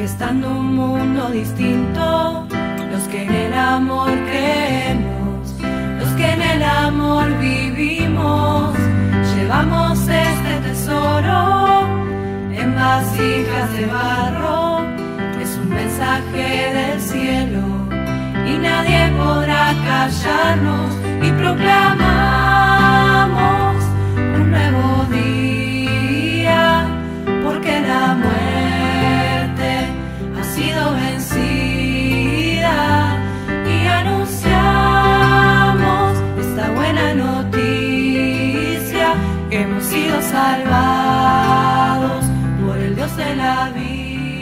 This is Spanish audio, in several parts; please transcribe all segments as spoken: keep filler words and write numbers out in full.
manifestando un mundo distinto, los que en el amor creemos, los que en el amor vivimos, llevamos este tesoro en vasijas de barro, es un mensaje del cielo y nadie podrá callarnos, y proclamamos un nuevo día, porque la muerte ha sido vencida, y anunciamos esta buena noticia, que hemos sido salvados por el Dios de la vida.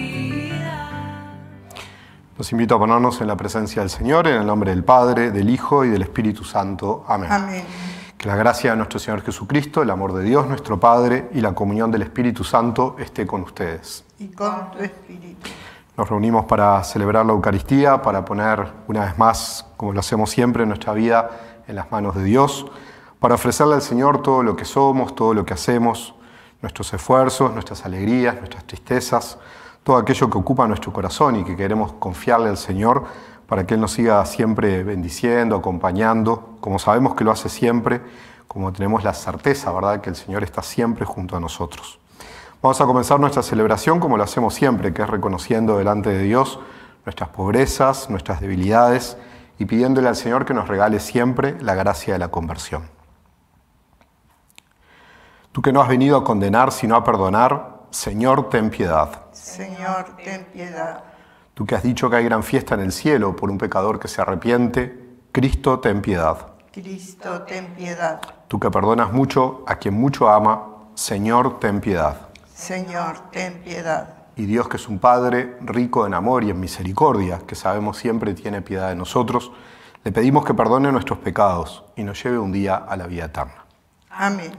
Los invito a ponernos en la presencia del Señor, en el nombre del Padre, del Hijo y del Espíritu Santo. Amén. Amén. Que la gracia de nuestro Señor Jesucristo, el amor de Dios, nuestro Padre, y la comunión del Espíritu Santo esté con ustedes. Y con tu espíritu. Nos reunimos para celebrar la Eucaristía, para poner una vez más, como lo hacemos siempre, nuestra vida en las manos de Dios, para ofrecerle al Señor todo lo que somos, todo lo que hacemos, nuestros esfuerzos, nuestras alegrías, nuestras tristezas, todo aquello que ocupa nuestro corazón y que queremos confiarle al Señor para que Él nos siga siempre bendiciendo, acompañando, como sabemos que lo hace siempre, como tenemos la certeza, ¿verdad?, que el Señor está siempre junto a nosotros. Vamos a comenzar nuestra celebración como lo hacemos siempre, que es reconociendo delante de Dios nuestras pobrezas, nuestras debilidades y pidiéndole al Señor que nos regale siempre la gracia de la conversión. Tú que no has venido a condenar sino a perdonar, Señor, ten piedad. Señor, ten piedad. Tú que has dicho que hay gran fiesta en el cielo por un pecador que se arrepiente, Cristo, ten piedad. Cristo, ten piedad. Tú que perdonas mucho a quien mucho ama, Señor, ten piedad. Señor, ten piedad. Y Dios, que es un Padre rico en amor y en misericordia, que sabemos siempre tiene piedad de nosotros, le pedimos que perdone nuestros pecados y nos lleve un día a la vida eterna. Amén.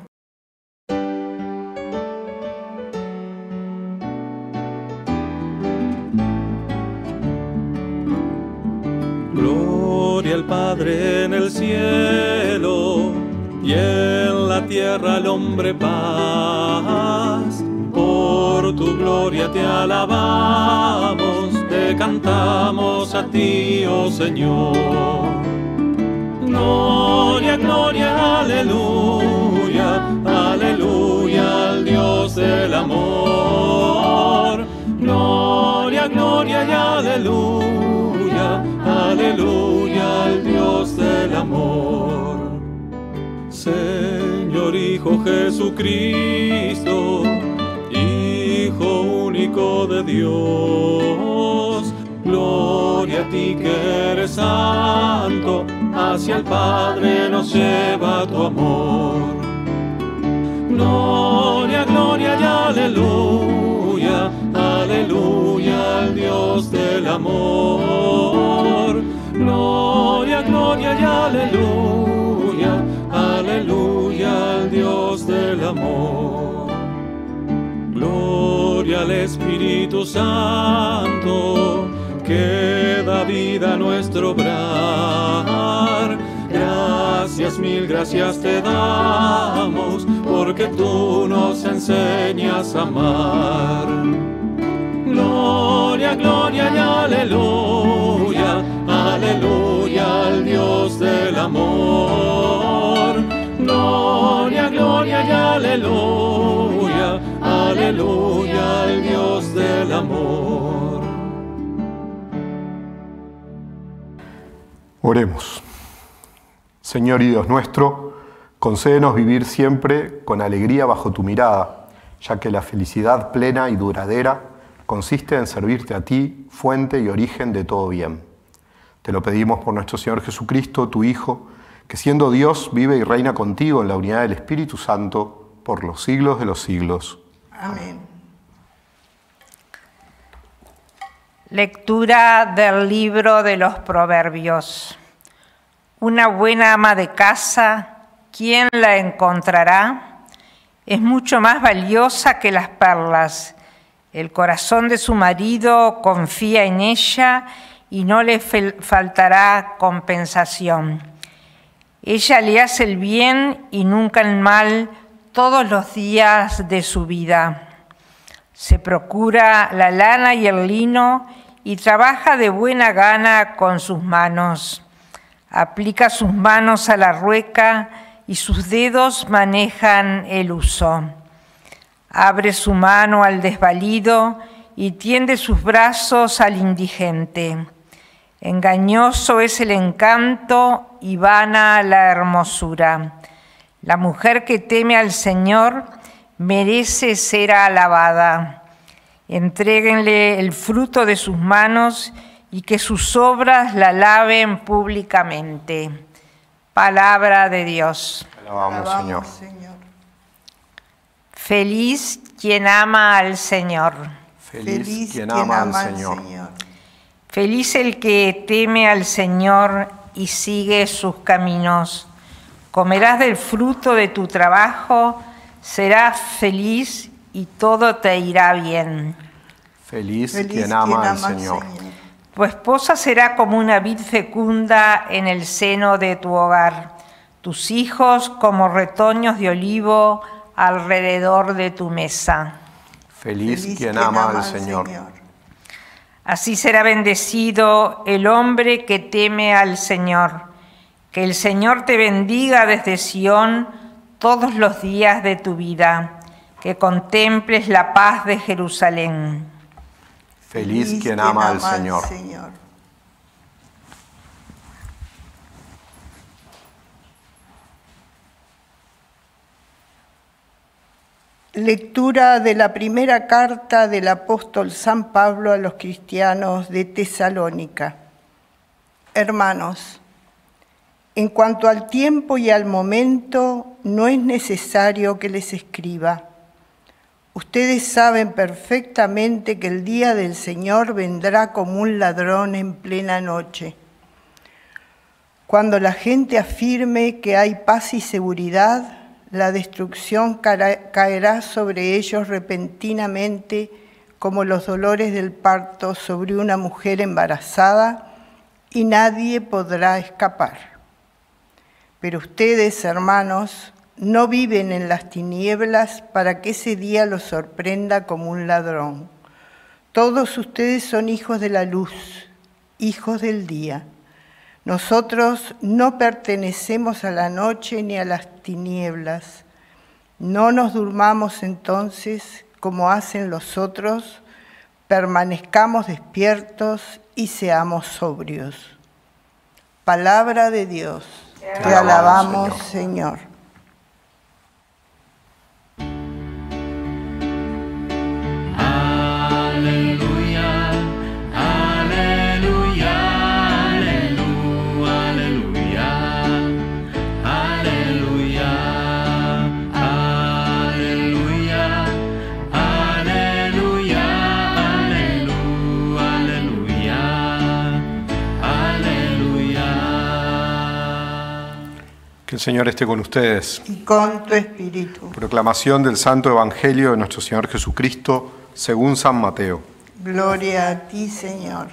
Gloria al Padre en el cielo y en la tierra al hombre paz. Por tu gloria te alabamos, te cantamos a ti, oh Señor. Gloria, gloria, aleluya, aleluya al Dios del amor. Gloria, gloria y aleluya, aleluya al Dios del amor. Señor Hijo Jesucristo, Hijo único de Dios, gloria a ti que eres santo, hacia el Padre nos lleva tu amor. Gloria, gloria y aleluya, aleluya al Dios del amor. Gloria, gloria y aleluya, aleluya al Dios del amor. Gloria al Espíritu Santo, que da vida a nuestro obrar. Gracias, mil gracias te damos, porque tú nos enseñas a amar. Gloria, gloria y aleluya, aleluya al Dios del amor. Gloria, gloria y aleluya, aleluya al Dios del amor. Oremos. Señor y Dios nuestro, concédenos vivir siempre con alegría bajo tu mirada, ya que la felicidad plena y duradera consiste en servirte a ti, fuente y origen de todo bien. Te lo pedimos por nuestro Señor Jesucristo, tu Hijo, que siendo Dios vive y reina contigo en la unidad del Espíritu Santo por los siglos de los siglos. Amén. Lectura del libro de los Proverbios. Una buena ama de casa, ¿quién la encontrará? Es mucho más valiosa que las perlas. El corazón de su marido confía en ella y no le faltará compensación. Ella le hace el bien y nunca el mal todos los días de su vida. Se procura la lana y el lino y trabaja de buena gana con sus manos. Aplica sus manos a la rueca y sus dedos manejan el uso. Abre su mano al desvalido y tiende sus brazos al indigente. Engañoso es el encanto y vana la hermosura. La mujer que teme al Señor merece ser alabada. Entréguenle el fruto de sus manos y que sus obras la alaben públicamente. Palabra de Dios. Alabamos, Señor. Señor. Feliz quien ama al Señor. Feliz quien ama al Señor. Feliz el que teme al Señor y sigue sus caminos. Comerás del fruto de tu trabajo, serás feliz y todo te irá bien. Feliz, Feliz quien ama al Señor. Tu esposa será como una vid fecunda en el seno de tu hogar, tus hijos como retoños de olivo alrededor de tu mesa. Feliz, Feliz quien, quien ama, ama al Señor. Señor. Así será bendecido el hombre que teme al Señor. Que el Señor te bendiga desde Sión todos los días de tu vida. Que contemples la paz de Jerusalén. Feliz, Feliz quien ama al Señor. Señor. Lectura de la primera carta del apóstol San Pablo a los cristianos de Tesalónica. Hermanos, en cuanto al tiempo y al momento, no es necesario que les escriba. Ustedes saben perfectamente que el día del Señor vendrá como un ladrón en plena noche. Cuando la gente afirme que hay paz y seguridad, la destrucción caerá sobre ellos repentinamente como los dolores del parto sobre una mujer embarazada y nadie podrá escapar. Pero ustedes, hermanos, no viven en las tinieblas para que ese día los sorprenda como un ladrón. Todos ustedes son hijos de la luz, hijos del día. Nosotros no pertenecemos a la noche ni a las tinieblas. No nos durmamos entonces como hacen los otros, permanezcamos despiertos y seamos sobrios. Palabra de Dios. Te, Te alabamos, alabamos, Señor. Señor. Que el Señor esté con ustedes. Y con tu espíritu. Proclamación del Santo Evangelio de nuestro Señor Jesucristo según San Mateo. Gloria a ti, Señor.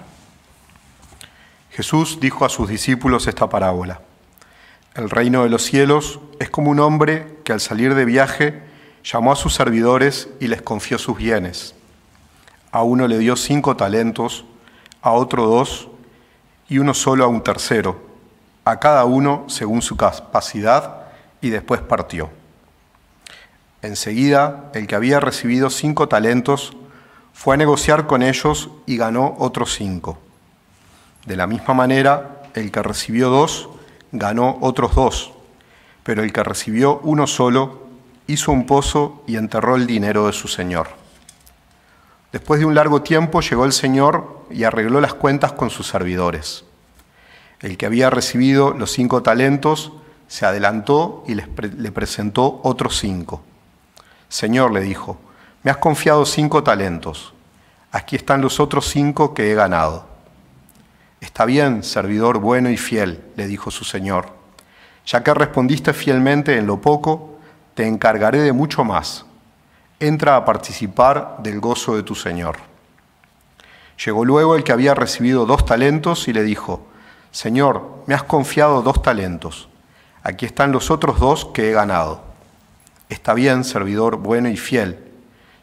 Jesús dijo a sus discípulos esta parábola. El reino de los cielos es como un hombre que al salir de viaje llamó a sus servidores y les confió sus bienes. A uno le dio cinco talentos, a otro dos y uno solo a un tercero, a cada uno según su capacidad, y después partió. Enseguida, el que había recibido cinco talentos fue a negociar con ellos y ganó otros cinco. De la misma manera, el que recibió dos ganó otros dos, pero el que recibió uno solo hizo un pozo y enterró el dinero de su señor. Después de un largo tiempo llegó el Señor y arregló las cuentas con sus servidores. El que había recibido los cinco talentos se adelantó y les pre- le presentó otros cinco. Señor, le dijo, me has confiado cinco talentos. Aquí están los otros cinco que he ganado. Está bien, servidor bueno y fiel, le dijo su señor. Ya que respondiste fielmente en lo poco, te encargaré de mucho más. Entra a participar del gozo de tu señor. Llegó luego el que había recibido dos talentos y le dijo, Señor, me has confiado dos talentos. Aquí están los otros dos que he ganado. Está bien, servidor bueno y fiel.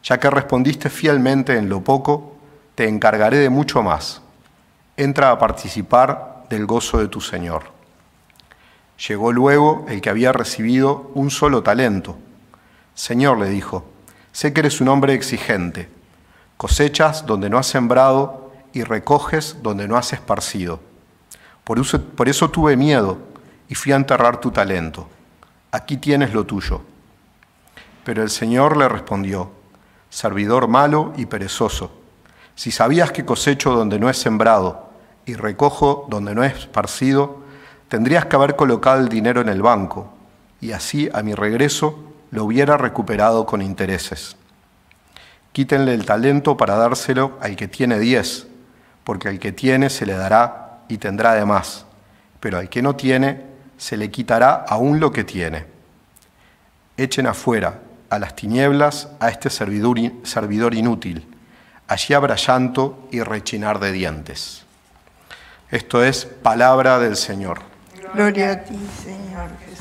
Ya que respondiste fielmente en lo poco, te encargaré de mucho más. Entra a participar del gozo de tu Señor. Llegó luego el que había recibido un solo talento. Señor, le dijo, sé que eres un hombre exigente. Cosechas donde no has sembrado y recoges donde no has esparcido. Por eso, por eso tuve miedo y fui a enterrar tu talento. Aquí tienes lo tuyo. Pero el Señor le respondió, servidor malo y perezoso, si sabías que cosecho donde no he sembrado y recojo donde no he esparcido, tendrías que haber colocado el dinero en el banco, y así a mi regreso lo hubiera recuperado con intereses. Quítenle el talento para dárselo al que tiene diez, porque al que tiene se le dará y tendrá de más, pero al que no tiene se le quitará aún lo que tiene. Echen afuera a las tinieblas a este servidor, servidor inútil. Allí habrá llanto y rechinar de dientes. Esto es palabra del Señor. Gloria a ti, Señor Jesús.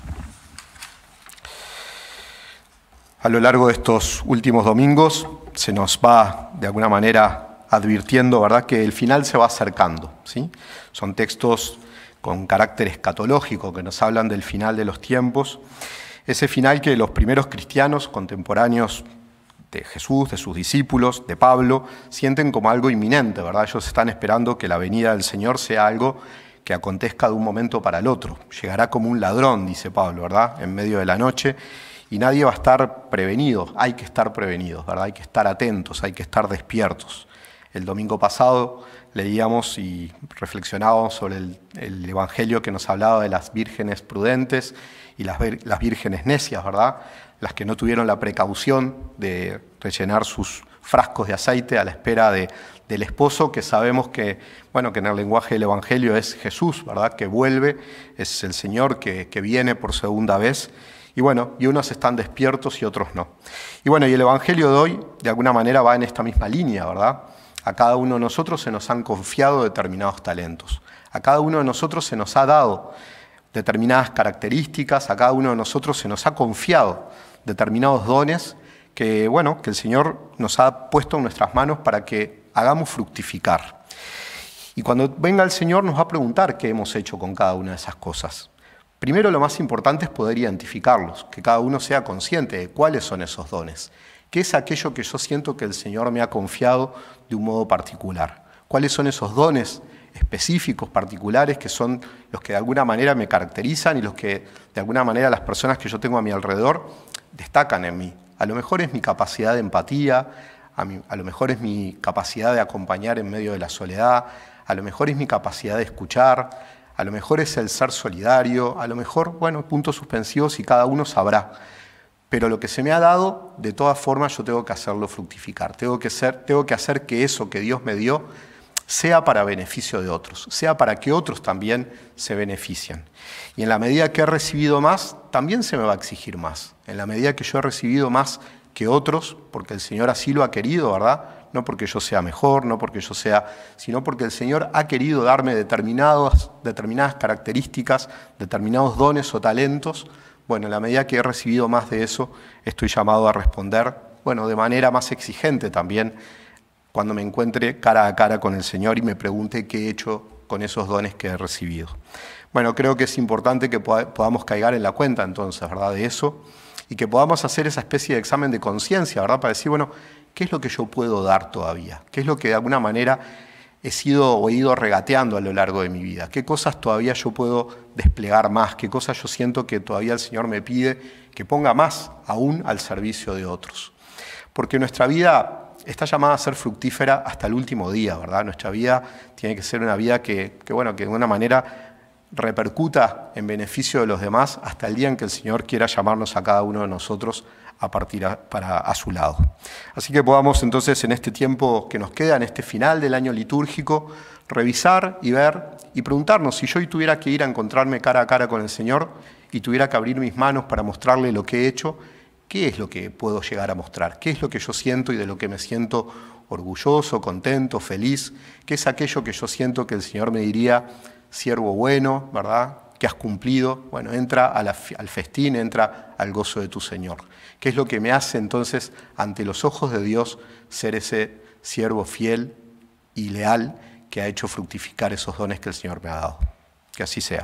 A lo largo de estos últimos domingos se nos va de alguna manera advirtiendo, ¿verdad?, que el final se va acercando, ¿sí? Son textos con carácter escatológico que nos hablan del final de los tiempos. Ese final que los primeros cristianos contemporáneos de Jesús, de sus discípulos, de Pablo, sienten como algo inminente, ¿verdad? Ellos están esperando que la venida del Señor sea algo que acontezca de un momento para el otro. Llegará como un ladrón, dice Pablo, ¿verdad?, en medio de la noche, y nadie va a estar prevenido. Hay que estar prevenidos, ¿verdad? Hay que estar atentos, hay que estar despiertos. El domingo pasado leíamos y reflexionábamos sobre el, el evangelio que nos hablaba de las vírgenes prudentes y las, las vírgenes necias, ¿verdad?, las que no tuvieron la precaución de rellenar sus frascos de aceite a la espera de, del esposo, que sabemos que, bueno, que en el lenguaje del Evangelio es Jesús, ¿verdad?, que vuelve, es el Señor que, que viene por segunda vez, y bueno, y unos están despiertos y otros no. Y bueno, y el Evangelio de hoy, de alguna manera, va en esta misma línea, ¿verdad? A cada uno de nosotros se nos han confiado determinados talentos, a cada uno de nosotros se nos ha dado determinadas características, a cada uno de nosotros se nos ha confiado determinados dones que, bueno, que el Señor nos ha puesto en nuestras manos para que hagamos fructificar. Y cuando venga el Señor nos va a preguntar qué hemos hecho con cada una de esas cosas. Primero, lo más importante es poder identificarlos, que cada uno sea consciente de cuáles son esos dones, qué es aquello que yo siento que el Señor me ha confiado de un modo particular, cuáles son esos dones específicos, particulares, que son los que de alguna manera me caracterizan y los que de alguna manera las personas que yo tengo a mi alrededor destacan en mí. A lo mejor es mi capacidad de empatía, a, mi, a lo mejor es mi capacidad de acompañar en medio de la soledad, a lo mejor es mi capacidad de escuchar, a lo mejor es el ser solidario, a lo mejor, bueno, puntos suspensivos y cada uno sabrá. Pero lo que se me ha dado, de todas formas, yo tengo que hacerlo fructificar. Tengo que, ser, tengo que hacer que eso que Dios me dio sea para beneficio de otros, sea para que otros también se beneficien. Y en la medida que he recibido más, también se me va a exigir más. En la medida que yo he recibido más que otros, porque el Señor así lo ha querido, ¿verdad? No porque yo sea mejor, no porque yo sea, sino porque el Señor ha querido darme determinadas, determinadas características, determinados dones o talentos. Bueno, en la medida que he recibido más de eso, estoy llamado a responder, bueno, de manera más exigente también, cuando me encuentre cara a cara con el Señor y me pregunte qué he hecho con esos dones que he recibido. Bueno, creo que es importante que podamos caer en la cuenta entonces, ¿verdad?, de eso, y que podamos hacer esa especie de examen de conciencia, ¿verdad?, para decir, bueno, ¿qué es lo que yo puedo dar todavía? ¿Qué es lo que de alguna manera he sido o he ido regateando a lo largo de mi vida? ¿Qué cosas todavía yo puedo desplegar más? ¿Qué cosas yo siento que todavía el Señor me pide que ponga más aún al servicio de otros? Porque nuestra vida está llamada a ser fructífera hasta el último día, ¿verdad? Nuestra vida tiene que ser una vida que, que, bueno, que de alguna manera repercuta en beneficio de los demás hasta el día en que el Señor quiera llamarnos a cada uno de nosotros a partir a, para, a su lado. Así que podamos entonces en este tiempo que nos queda, en este final del año litúrgico, revisar y ver y preguntarnos si yo hoy tuviera que ir a encontrarme cara a cara con el Señor y tuviera que abrir mis manos para mostrarle lo que he hecho, ¿qué es lo que puedo llegar a mostrar? ¿Qué es lo que yo siento y de lo que me siento orgulloso, contento, feliz? ¿Qué es aquello que yo siento que el Señor me diría, siervo bueno, ¿verdad?, que has cumplido, bueno, entra a la, al festín, entra al gozo de tu Señor. ¿Qué es lo que me hace entonces, ante los ojos de Dios, ser ese siervo fiel y leal que ha hecho fructificar esos dones que el Señor me ha dado? Que así sea.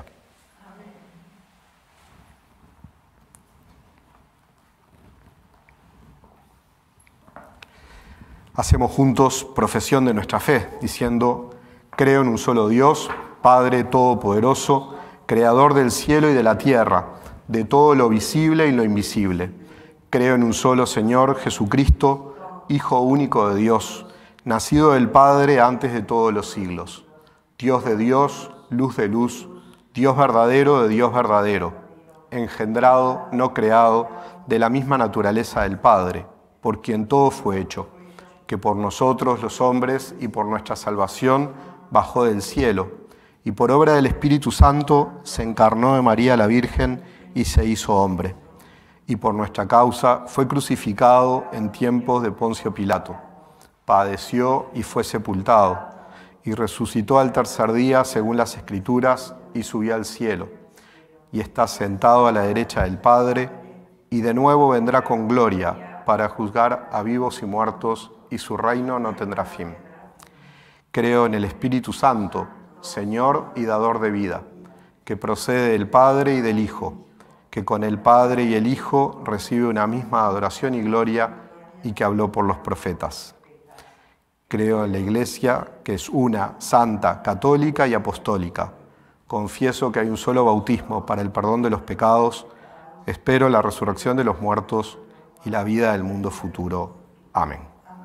Hacemos juntos profesión de nuestra fe, diciendo: creo en un solo Dios, Padre Todopoderoso, Creador del cielo y de la tierra, de todo lo visible y lo invisible. Creo en un solo Señor Jesucristo, Hijo único de Dios, nacido del Padre antes de todos los siglos. Dios de Dios, luz de luz, Dios verdadero de Dios verdadero, engendrado, no creado, de la misma naturaleza del Padre, por quien todo fue hecho, que por nosotros los hombres y por nuestra salvación bajó del cielo, y por obra del Espíritu Santo se encarnó de María la Virgen y se hizo hombre. Y por nuestra causa fue crucificado en tiempos de Poncio Pilato. Padeció y fue sepultado, y resucitó al tercer día según las Escrituras, y subió al cielo, y está sentado a la derecha del Padre, y de nuevo vendrá con gloria para juzgar a vivos y muertos, y su reino no tendrá fin. Creo en el Espíritu Santo, Señor y dador de vida, que procede del Padre y del Hijo, que con el Padre y el Hijo recibe una misma adoración y gloria, y que habló por los profetas. Creo en la Iglesia, que es una, santa, católica y apostólica. Confieso que hay un solo bautismo para el perdón de los pecados. Espero la resurrección de los muertos y la vida del mundo futuro. Amén.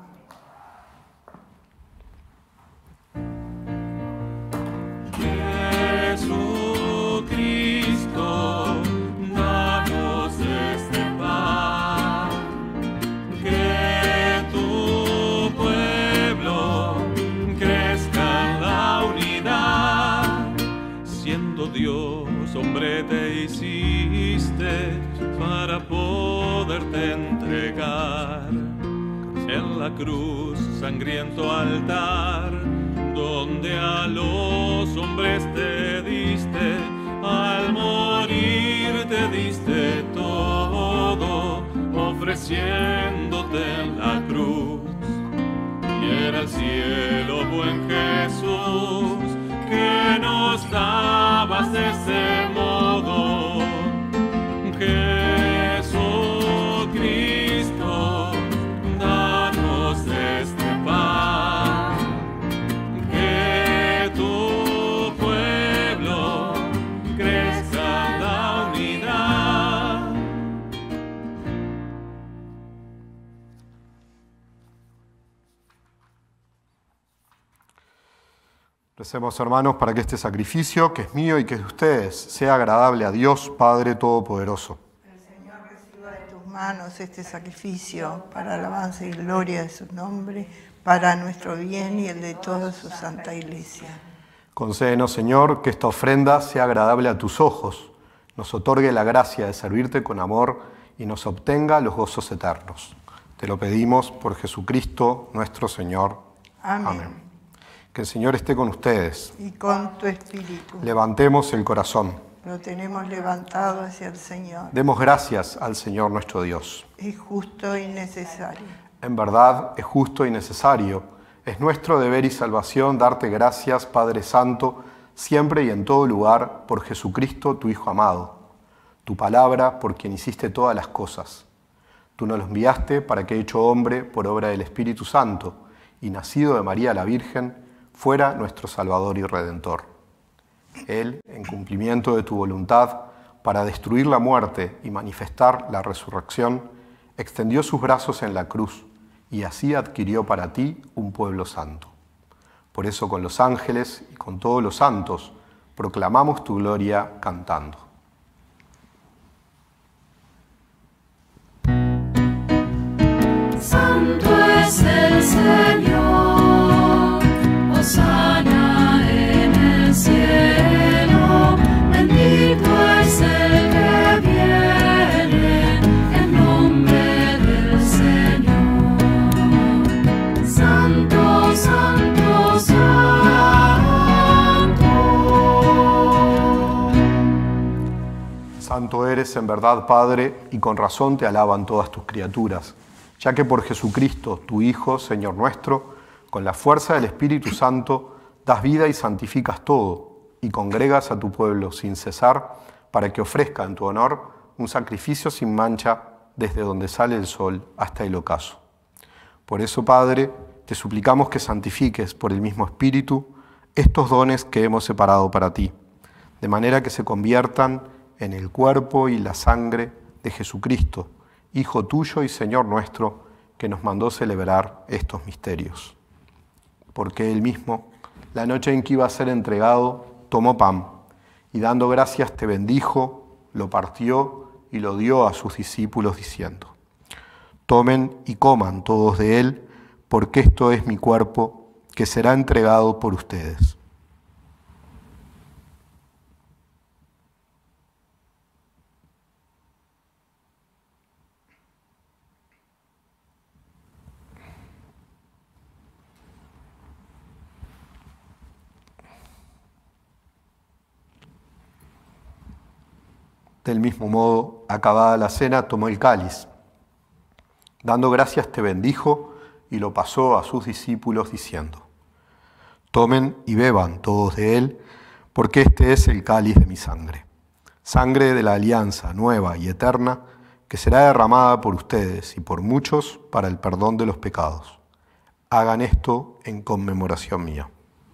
Hombre te hiciste para poderte entregar en la cruz, sangriento altar, donde a los hombres te diste, al morir te diste todo, ofreciéndote en la cruz. Y era el cielo, buen Jesús, que nos dabas de ese modo. Jesucristo, danos este pan, que tu pueblo crezca en la unidad. Recemos, hermanos, para que este sacrificio, que es mío y que es de ustedes, sea agradable a Dios, Padre Todopoderoso. El Señor reciba de tus manos este sacrificio para alabanza y gloria de su nombre, para nuestro bien y el de toda su santa Iglesia. Concédenos, Señor, que esta ofrenda sea agradable a tus ojos, nos otorgue la gracia de servirte con amor y nos obtenga los gozos eternos. Te lo pedimos por Jesucristo nuestro Señor. Amén. Amén. Que el Señor esté con ustedes. Y con tu espíritu. Levantemos el corazón. Lo tenemos levantado hacia el Señor. Demos gracias al Señor nuestro Dios. Es justo y necesario. En verdad, es justo y necesario. Es nuestro deber y salvación darte gracias, Padre Santo, siempre y en todo lugar, por Jesucristo, tu Hijo amado. Tu palabra, por quien hiciste todas las cosas. Tú nos lo enviaste para que, hecho hombre por obra del Espíritu Santo, y nacido de María la Virgen, fuera nuestro Salvador y Redentor. Él, en cumplimiento de tu voluntad, para destruir la muerte y manifestar la resurrección, extendió sus brazos en la cruz y así adquirió para ti un pueblo santo. Por eso con los ángeles y con todos los santos proclamamos tu gloria cantando. Santo es el Señor, hosana en el cielo, bendito es el que viene en nombre del Señor. Santo, santo, santo. eres en verdad Padre, y con razón te alaban todas tus criaturas, ya que por Jesucristo, tu Hijo, Señor nuestro, con la fuerza del Espíritu Santo, das vida y santificas todo, y congregas a tu pueblo sin cesar, para que ofrezca en tu honor un sacrificio sin mancha desde donde sale el sol hasta el ocaso. Por eso, Padre, te suplicamos que santifiques por el mismo Espíritu estos dones que hemos separado para ti, de manera que se conviertan en el cuerpo y la sangre de Jesucristo, Hijo tuyo y Señor nuestro, que nos mandó celebrar estos misterios. Porque Él mismo, la noche en que iba a ser entregado, tomó pan, y dando gracias te bendijo, lo partió y lo dio a sus discípulos diciendo: tomen y coman todos de él, porque esto es mi cuerpo, que será entregado por ustedes. Del mismo modo, acabada la cena, tomó el cáliz. Dando gracias te bendijo y lo pasó a sus discípulos diciendo: tomen y beban todos de él, porque este es el cáliz de mi sangre, sangre de la alianza nueva y eterna, que será derramada por ustedes y por muchos para el perdón de los pecados. Hagan esto en conmemoración mía.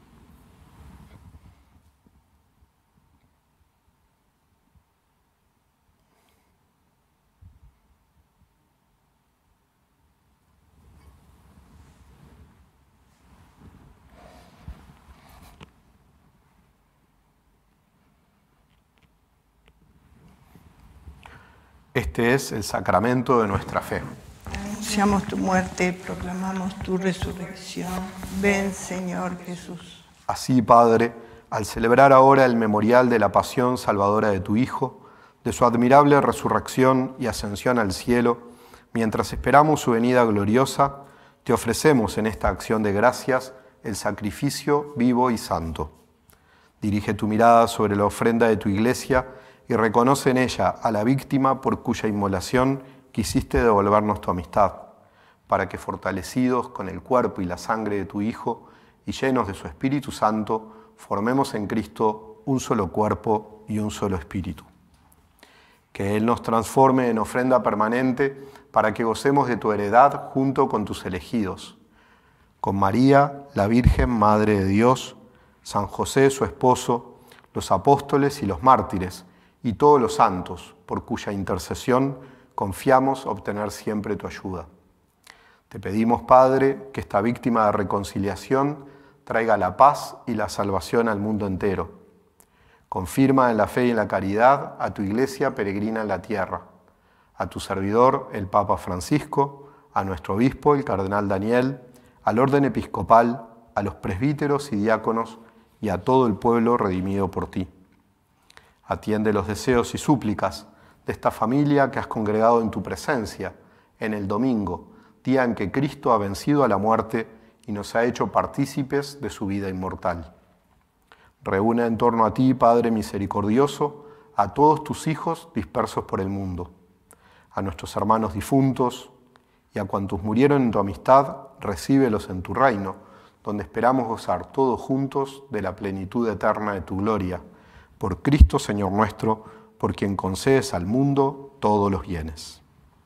Este es el sacramento de nuestra fe. Anunciamos tu muerte, proclamamos tu resurrección. Ven, Señor Jesús. Así, Padre, al celebrar ahora el memorial de la pasión salvadora de tu Hijo, de su admirable resurrección y ascensión al cielo, mientras esperamos su venida gloriosa, te ofrecemos en esta acción de gracias el sacrificio vivo y santo. Dirige tu mirada sobre la ofrenda de tu Iglesia y reconoce en ella a la víctima por cuya inmolación quisiste devolvernos tu amistad, para que fortalecidos con el cuerpo y la sangre de tu Hijo y llenos de su Espíritu Santo, formemos en Cristo un solo cuerpo y un solo espíritu. Que Él nos transforme en ofrenda permanente para que gocemos de tu heredad junto con tus elegidos. Con María, la Virgen Madre de Dios, San José, su esposo, los apóstoles y los mártires, y todos los santos, por cuya intercesión confiamos obtener siempre tu ayuda. Te pedimos, Padre, que esta víctima de reconciliación traiga la paz y la salvación al mundo entero. Confirma en la fe y en la caridad a tu Iglesia peregrina en la tierra, a tu servidor, el Papa Francisco, a nuestro obispo, el Cardenal Daniel, al orden episcopal, a los presbíteros y diáconos y a todo el pueblo redimido por ti. Atiende los deseos y súplicas de esta familia que has congregado en tu presencia en el domingo, día en que Cristo ha vencido a la muerte y nos ha hecho partícipes de su vida inmortal. Reúne en torno a ti, Padre misericordioso, a todos tus hijos dispersos por el mundo, a nuestros hermanos difuntos y a cuantos murieron en tu amistad, recíbelos en tu reino, donde esperamos gozar todos juntos de la plenitud eterna de tu gloria. Por Cristo, Señor nuestro, por quien concedes al mundo todos los bienes.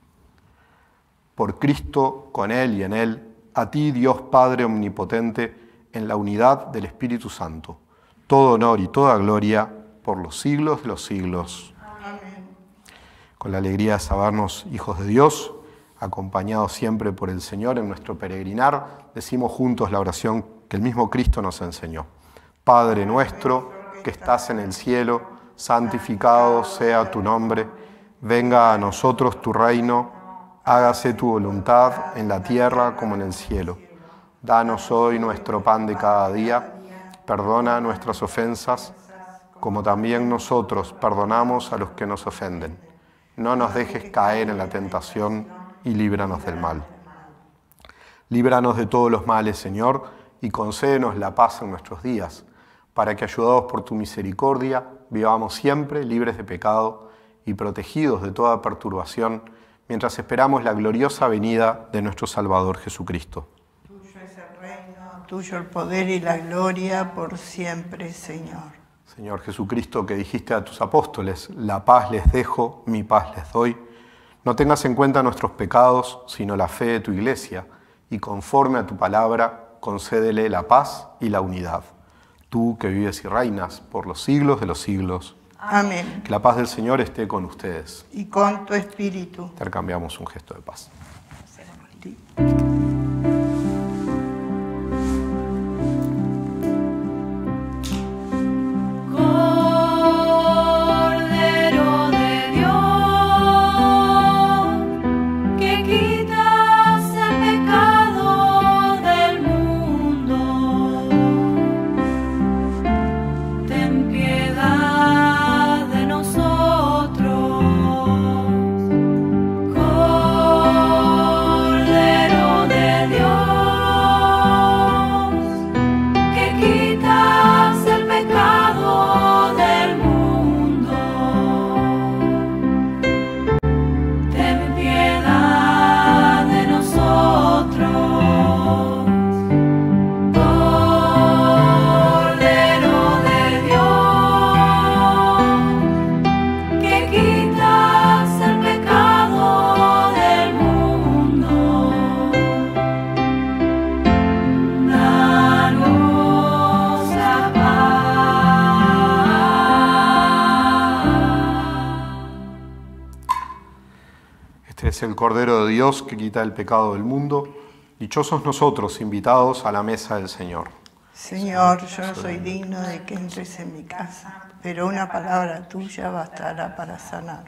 Por Cristo, con Él y en Él, a ti, Dios Padre omnipotente, en la unidad del Espíritu Santo, todo honor y toda gloria por los siglos de los siglos. Amén. Con la alegría de sabernos hijos de Dios, acompañados siempre por el Señor en nuestro peregrinar, decimos juntos la oración que el mismo Cristo nos enseñó. Padre nuestro, que estás en el cielo, santificado sea tu nombre, venga a nosotros tu reino, hágase tu voluntad en la tierra como en el cielo. Danos hoy nuestro pan de cada día, perdona nuestras ofensas, como también nosotros perdonamos a los que nos ofenden. No nos dejes caer en la tentación y líbranos del mal. Líbranos de todos los males, Señor, y concédenos la paz en nuestros días, para que, ayudados por tu misericordia, vivamos siempre libres de pecado y protegidos de toda perturbación, mientras esperamos la gloriosa venida de nuestro Salvador Jesucristo. Tuyo es el reino, tuyo el poder y la gloria por siempre, Señor. Señor Jesucristo, que dijiste a tus apóstoles, la paz les dejo, mi paz les doy, no tengas en cuenta nuestros pecados, sino la fe de tu Iglesia, y conforme a tu palabra, concédele la paz y la unidad. Tú que vives y reinas por los siglos de los siglos. Amén. Que la paz del Señor esté con ustedes. Y con tu espíritu. Intercambiamos un gesto de paz. Es el Cordero de Dios que quita el pecado del mundo. Dichosos nosotros, invitados a la mesa del Señor. Señor, yo no soy digno de que entres en mi casa, pero una palabra tuya bastará para sanarme.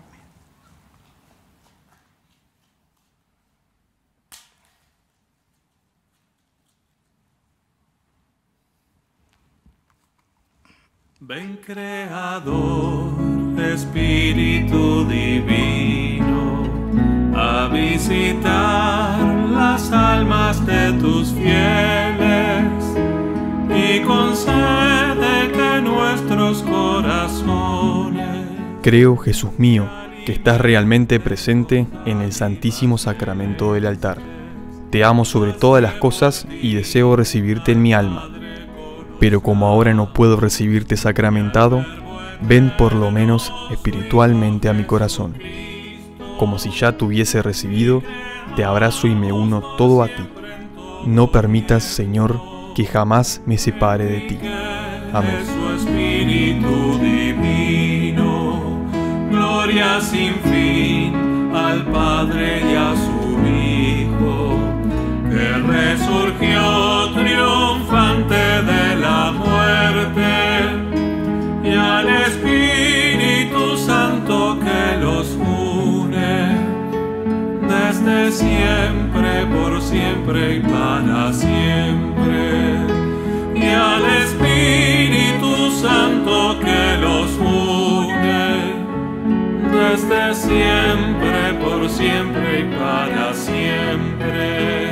Ven, Creador, Espíritu Divino, a visitar las almas de tus fieles y concede que nuestros corazones... Creo, Jesús mío, que estás realmente presente en el Santísimo Sacramento del altar. Te amo sobre todas las cosas y deseo recibirte en mi alma. Pero como ahora no puedo recibirte sacramentado, ven por lo menos espiritualmente a mi corazón. Como si ya te hubiese recibido, te abrazo y me uno todo a ti. No permitas, Señor, que jamás me separe de ti. Amén. Su Espíritu Divino, gloria sin fin al Padre y a su Hijo, que resurgió triunfante de la muerte, y al Espíritu Santo que los une desde siempre, por siempre y para siempre, y al Espíritu Santo que los une desde siempre, por siempre y para siempre.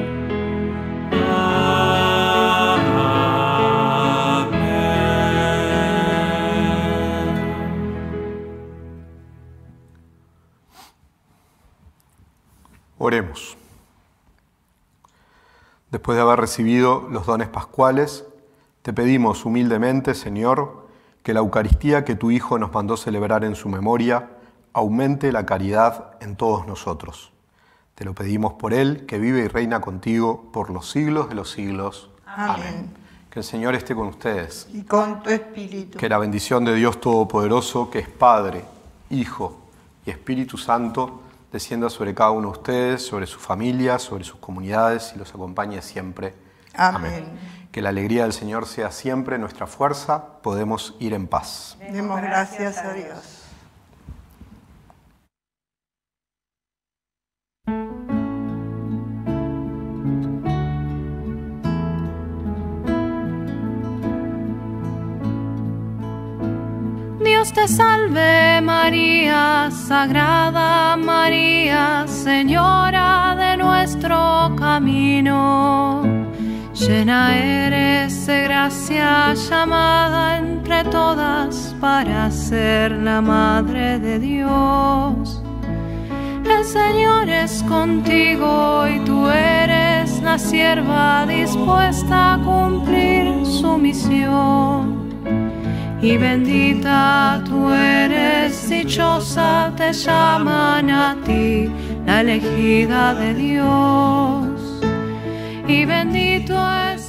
Oremos. Después de haber recibido los dones pascuales, te pedimos humildemente, Señor, que la Eucaristía que tu Hijo nos mandó celebrar en su memoria aumente la caridad en todos nosotros. Te lo pedimos por Él, que vive y reina contigo por los siglos de los siglos. Amén. Amén. Que el Señor esté con ustedes. Y con tu espíritu. Que la bendición de Dios Todopoderoso, que es Padre, Hijo y Espíritu Santo, descienda sobre cada uno de ustedes, sobre sus familias, sobre sus comunidades y los acompañe siempre. Amén. Amén. Que la alegría del Señor sea siempre nuestra fuerza. Podemos ir en paz. Demos gracias a Dios. Dios te salve María, Sagrada María, Señora de nuestro camino. Llena eres de gracia, llamada entre todas para ser la Madre de Dios. El Señor es contigo y tú eres la sierva dispuesta a cumplir su misión. Y bendita tú eres, dichosa te llaman a ti, la elegida de Dios. Y bendito es